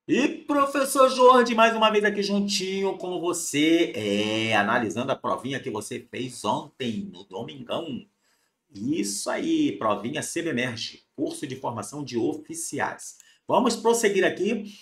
E professor Jorge, mais uma vez aqui juntinho com você, analisando a provinha que você fez ontem, no domingão. Isso aí, provinha CBMERGE, curso de formação de oficiais. Vamos prosseguir aqui.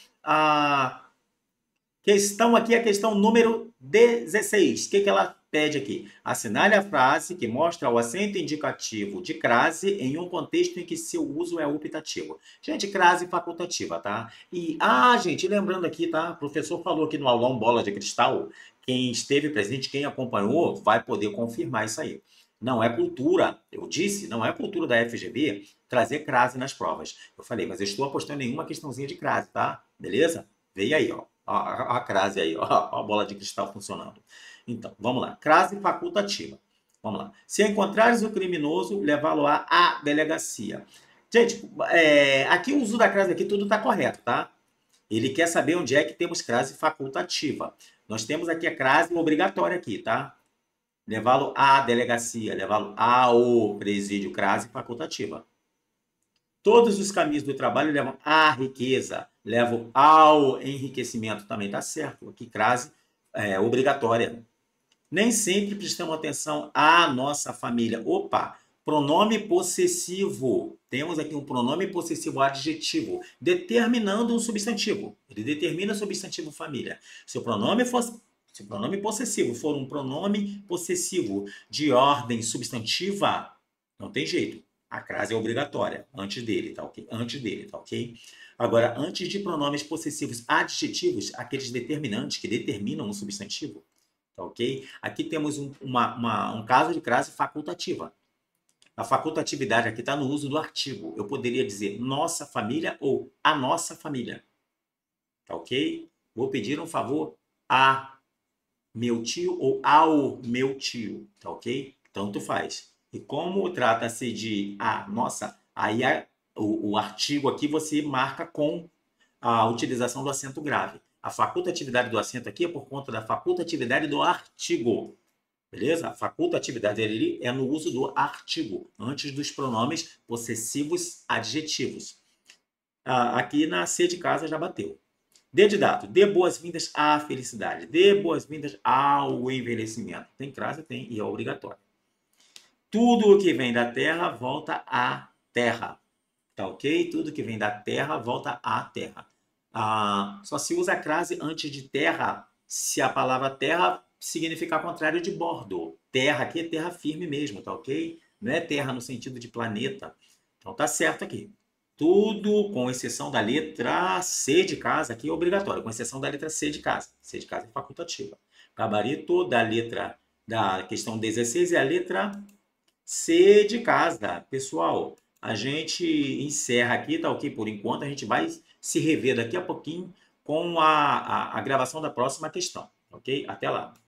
A questão aqui é a questão número 16. O que ela pede aqui? Assinale a frase que mostra o acento indicativo de crase em um contexto em que seu uso é optativo. Gente, crase facultativa, tá? Gente, lembrando aqui, tá? O professor falou aqui no aulão Bola de Cristal. Quem esteve presente, quem acompanhou, vai poder confirmar isso aí. Não é cultura, eu disse, não é cultura da FGV trazer crase nas provas. Eu falei, mas eu estou apostando em uma questãozinha de crase, tá? Beleza? Veio aí, ó. A crase aí, ó, a bola de cristal funcionando. Então, vamos lá. Crase facultativa. Vamos lá. Se encontrares o criminoso, levá-lo à delegacia. Gente, aqui o uso da crase aqui tudo está correto, tá? Ele quer saber onde é que temos crase facultativa. Nós temos aqui a crase obrigatória aqui, tá? Levá-lo à delegacia, levá-lo ao presídio, crase facultativa. Todos os caminhos do trabalho levam à riqueza, levam ao enriquecimento. Também está certo. Aqui, crase obrigatória. Nem sempre prestamos atenção à nossa família. Opa! Pronome possessivo. Temos aqui um pronome possessivo adjetivo, determinando um substantivo. Ele determina o substantivo família. Se o pronome possessivo for um pronome possessivo de ordem substantiva, não tem jeito. A crase é obrigatória antes dele, tá ok? Antes dele, tá ok? Agora, antes de pronomes possessivos adjetivos, aqueles determinantes que determinam um substantivo, tá ok? Aqui temos um caso de crase facultativa. A facultatividade aqui está no uso do artigo. Eu poderia dizer nossa família ou a nossa família, tá ok? Vou pedir um favor a meu tio ou ao meu tio, tá ok? Tanto faz. E como trata-se de a nossa, aí o artigo aqui você marca com a utilização do acento grave. A facultatividade do acento aqui é por conta da facultatividade do artigo. Beleza? A facultatividade dele é no uso do artigo, antes dos pronomes possessivos adjetivos. Aqui na C de casa já bateu. D de dado, dê boas-vindas à felicidade, dê boas-vindas ao envelhecimento. Tem crase? Tem, e é obrigatório. Tudo o que vem da terra volta à terra. Tá ok? Tudo que vem da terra volta à terra. Só se usa a crase antes de terra se a palavra terra significar contrário de bordo. Terra aqui é terra firme mesmo, tá ok? Não é terra no sentido de planeta. Então tá certo aqui. Tudo, com exceção da letra C de casa, aqui é obrigatório, com exceção da letra C de casa. C de casa é facultativa. Gabarito da letra da questão 16 é a letra C de casa. Pessoal, a gente encerra aqui, tá ok? Por enquanto, a gente vai se rever daqui a pouquinho com a gravação da próxima questão, ok? Até lá.